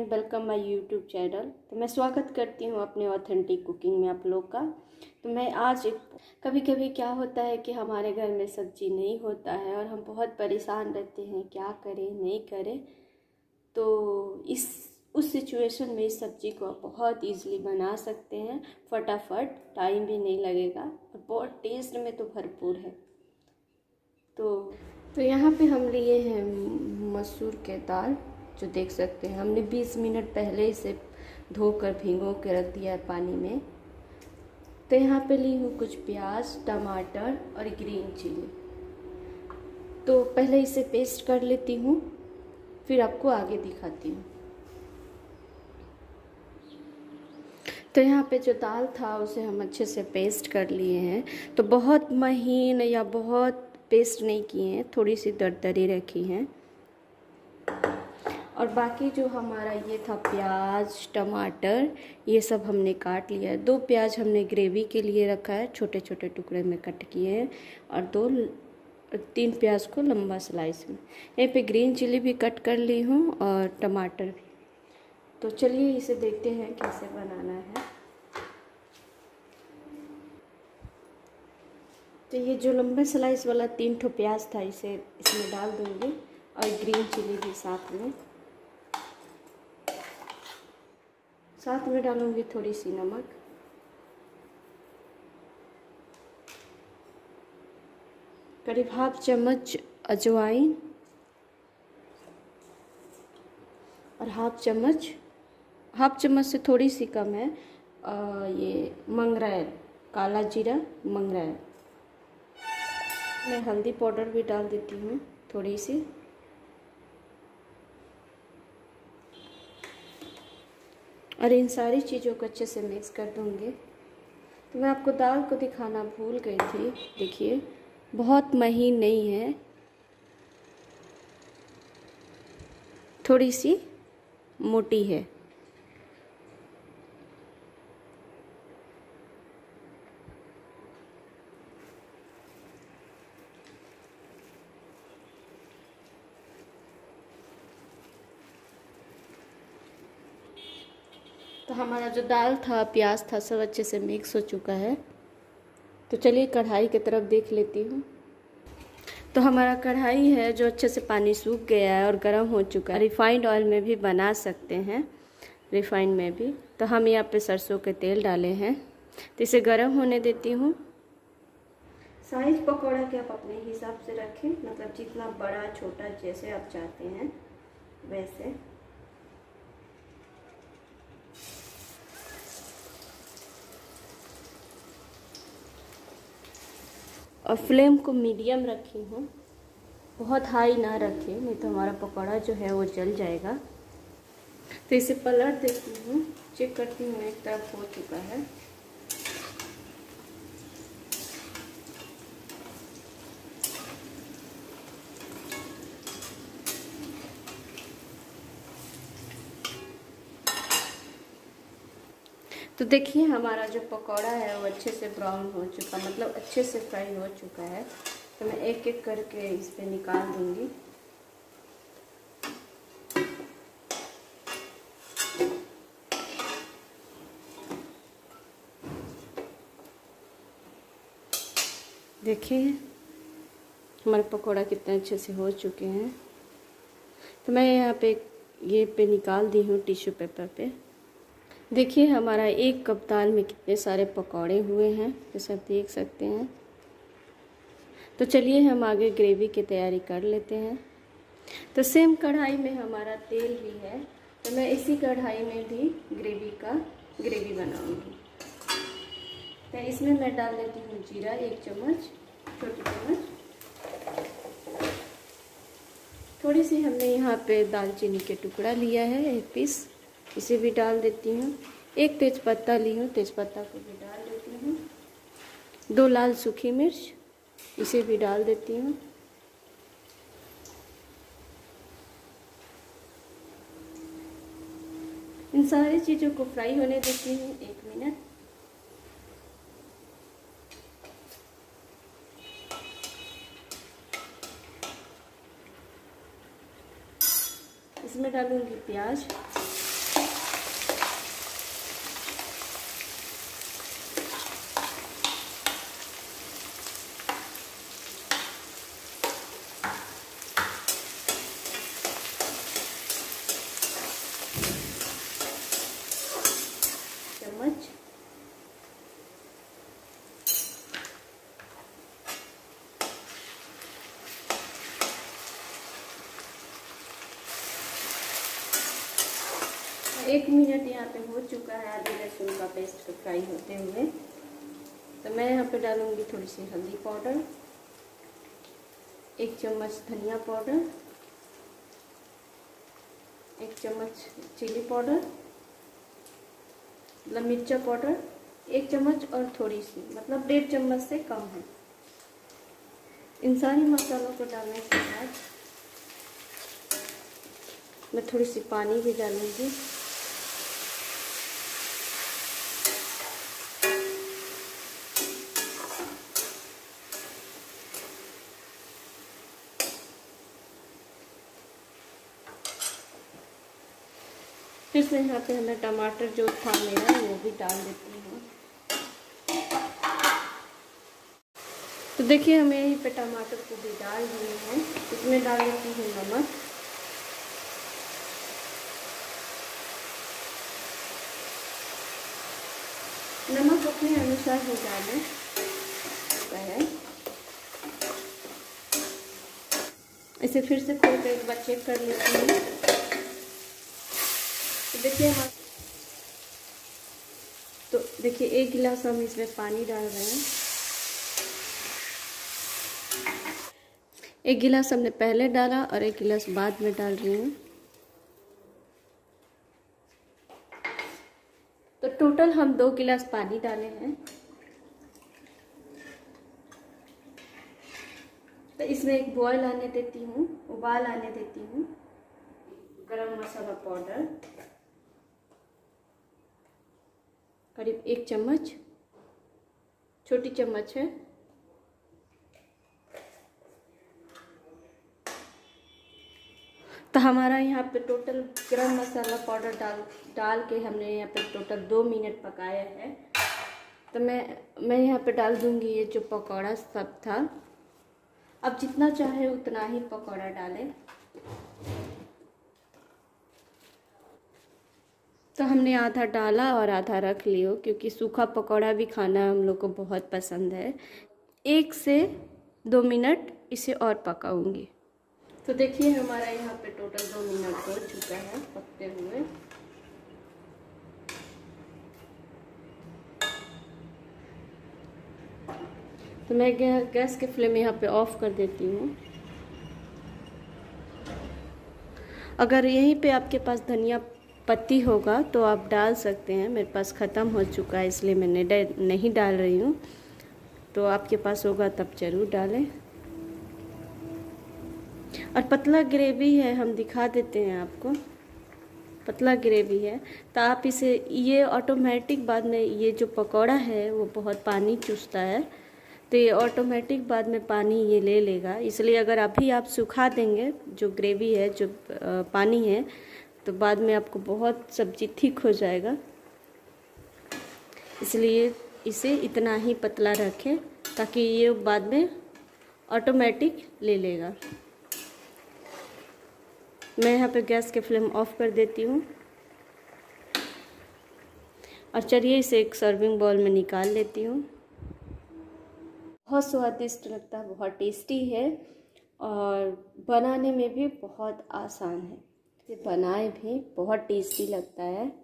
Friend, welcome my YouTube channel. तो मैं स्वागत करती हूँ अपने ऑथेंटिक कुकिंग में आप लोग का। तो मैं आज कभी कभी क्या होता है कि हमारे घर में सब्जी नहीं होता है और हम बहुत परेशान रहते हैं, क्या करें नहीं करें। तो उस सिचुएशन में इस सब्जी को आप बहुत इजीली बना सकते हैं, फटाफट, टाइम भी नहीं लगेगा और बहुत टेस्ट में तो भरपूर है। तो यहाँ पे हम लिए हैं मसूर के दाल, जो देख सकते हैं हमने 20 मिनट पहले इसे धोकर भिगो के रख दिया है पानी में। तो यहाँ पे ली हूँ कुछ प्याज, टमाटर और ग्रीन चिली। तो पहले इसे पेस्ट कर लेती हूँ, फिर आपको आगे दिखाती हूँ। तो यहाँ पे जो दाल था उसे हम अच्छे से पेस्ट कर लिए हैं। तो बहुत महीन या बहुत पेस्ट नहीं किए हैं, थोड़ी सी दरदरी रखी हैं। और बाकी जो हमारा ये था प्याज, टमाटर, ये सब हमने काट लिया है। 2 प्याज हमने ग्रेवी के लिए रखा है, छोटे छोटे टुकड़े में कट किए हैं, और 3 प्याज को लंबा स्लाइस में। यहाँ पे ग्रीन चिली भी कट कर ली हूँ और टमाटर भी। तो चलिए इसे देखते हैं कैसे बनाना है। तो ये जो लंबे स्लाइस वाला 3 ठो प्याज था, इसे इसमें डाल दूँगी और ग्रीन चिली भी साथ में डालूँगी थोड़ी सी नमक। करीब हाफ चम्मच अजवाइन और हाफ चम्मच से थोड़ी सी कम है ये मंगरेल, काला जीरा मंगरेल। मैं हल्दी पाउडर भी डाल देती हूँ थोड़ी सी। और इन सारी चीज़ों को अच्छे से मिक्स कर दूँगी। तो मैं आपको दाल को दिखाना भूल गई थी, देखिए बहुत महीन नहीं है, थोड़ी सी मोटी है। तो हमारा जो दाल था, प्याज था, सब अच्छे से मिक्स हो चुका है। तो चलिए कढ़ाई की तरफ देख लेती हूँ। तो हमारा कढ़ाई है जो अच्छे से पानी सूख गया है और गर्म हो चुका है। रिफाइंड ऑयल में भी बना सकते हैं, रिफाइंड में भी। तो हम यहाँ पे सरसों के तेल डाले हैं, तो इसे गर्म होने देती हूँ। साइज पकौड़ा के आप अपने हिसाब से रखें, मतलब जितना बड़ा छोटा जैसे आप चाहते हैं वैसे। और फ्लेम को मीडियम रखी हूँ, बहुत हाई ना रखें, नहीं तो हमारा पकौड़ा जो है वो जल जाएगा। तो इसे पलट देती हूँ, चेक करती हूँ एक तरफ हो चुका है। तो देखिए हमारा जो पकौड़ा है वो अच्छे से ब्राउन हो चुका, मतलब अच्छे से फ्राई हो चुका है। तो मैं एक एक करके इस पे निकाल दूंगी। देखिए हमारे पकौड़ा कितने अच्छे से हो चुके हैं। तो मैं यहाँ पे ये पे निकाल दी हूँ टिश्यू पेपर पे। देखिए हमारा 1 कप दाल में कितने सारे पकौड़े हुए हैं, जैसे आप देख सकते हैं। तो चलिए हम आगे ग्रेवी की तैयारी कर लेते हैं। तो सेम कढ़ाई में हमारा तेल भी है, तो मैं इसी कढ़ाई में भी ग्रेवी बनाऊंगी। तो इसमें मैं डाल देती हूँ जीरा, 1 चम्मच, छोटी चम्मच। थोड़ी सी हमने यहाँ पे दालचीनी के टुकड़ा लिया है, 1 पीस, इसे भी डाल देती हूँ। 1 तेज़पत्ता ली हूँ, तेज़पत्ता को भी डाल देती हूँ। 2 लाल सूखी मिर्च, इसे भी डाल देती हूँ। इन सारी चीज़ों को फ्राई होने देती हूँ 1 मिनट। इसमें डालूंगी प्याज, 1 मिनट यहाँ पे हो चुका है आदि लहसुन का पेस्ट फ्राई होते हुए। तो मैं यहाँ पे डालूँगी थोड़ी सी हल्दी पाउडर, 1 चम्मच धनिया पाउडर, 1 चम्मच चिली पाउडर, मतलब मिर्चा पाउडर 1 चम्मच और थोड़ी सी, मतलब 1.5 चम्मच से कम है। इन सारी मसालों को डालने के बाद मैं थोड़ी सी पानी भी डालूँगी। फिर से यहाँ पे मैं टमाटर जो था मेरा वो भी डाल देती हूँ। तो देखिए हमें यहीं पे टमाटर को भी डाल दिए हैं। इसमें डाल देती हूँ नमक, नमक अपने अनुसार ही डालें है। इसे फिर से खोल कर एक बार चेक कर लेती हूँ। तो देखिए 1 गिलास हम इसमें पानी डाल रहे हैं। 1 गिलास हमने पहले डाला और 1 गिलास बाद में डाल रही हूँ। तो टोटल हम 2 गिलास पानी डाले हैं। तो इसमें एक बॉयल आने देती हूँ, उबाल आने देती हूँ। गरम मसाला पाउडर करीब 1 चम्मच, छोटी चम्मच है। तो हमारा यहाँ पे टोटल गरम मसाला पाउडर डाल के हमने यहाँ पे टोटल 2 मिनट पकाया है। तो मैं यहाँ पे डाल दूँगी ये जो पकौड़ा सब था। अब जितना चाहे उतना ही पकौड़ा डालें। तो हमने आधा डाला और आधा रख लियो, क्योंकि सूखा पकौड़ा भी खाना हम लोग को बहुत पसंद है। 1 से 2 मिनट इसे और पकाऊंगी। तो देखिए हमारा यहाँ पे टोटल 2 मिनट हो चुका है पकते हुए। तो मैं गैस के फ्लेम यहाँ पे ऑफ कर देती हूँ। अगर यहीं पे आपके पास धनिया पत्ती होगा तो आप डाल सकते हैं। मेरे पास ख़त्म हो चुका है इसलिए मैंने नहीं डाल रही हूँ। तो आपके पास होगा तब ज़रूर डालें। और पतला ग्रेवी है, हम दिखा देते हैं आपको। पतला ग्रेवी है तो आप इसे, ये ऑटोमेटिक बाद में, ये जो पकौड़ा है वो बहुत पानी चूसता है, तो ये ऑटोमेटिक बाद में पानी ये ले लेगा। इसलिए अगर अभी आप सुखा देंगे जो ग्रेवी है, जो पानी है, तो बाद में आपको बहुत सब्जी थिक हो जाएगा। इसलिए इसे इतना ही पतला रखें ताकि ये बाद में ऑटोमेटिक ले लेगा। मैं यहाँ पे गैस के फ्लेम ऑफ कर देती हूँ। और चलिए इसे एक सर्विंग बाउल में निकाल लेती हूँ। बहुत स्वादिष्ट लगता है, बहुत टेस्टी है और बनाने में भी बहुत आसान है। इसे बनाए भी बहुत टेस्टी लगता है।